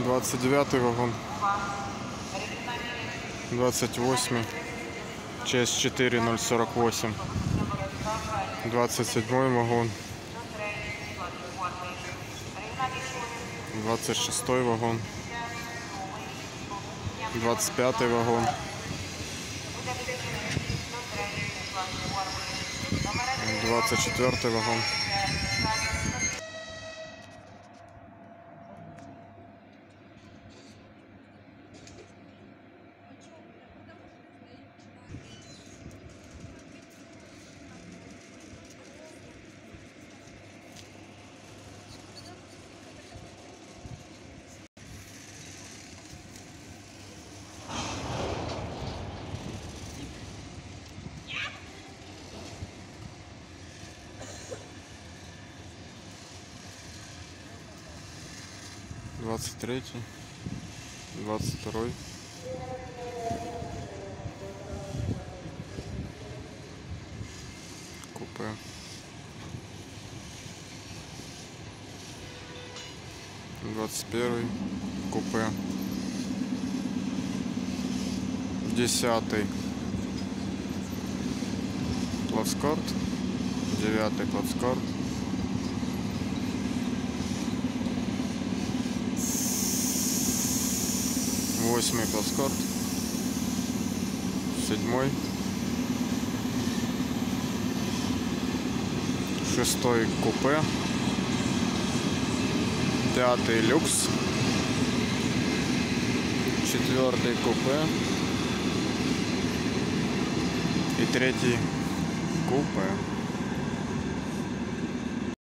29 вагон, 28, часть 4048, 27 вагон, 26 вагон, 25 вагон, 24 вагон. Двадцать третий, 22-й, купе, 21-й, купе, 10-й, плацкарт, 9-й плацкарт, 8-й плацкарт, 7-й, 6-й купе, 5-й люкс, 4-й купе и 3-й купе.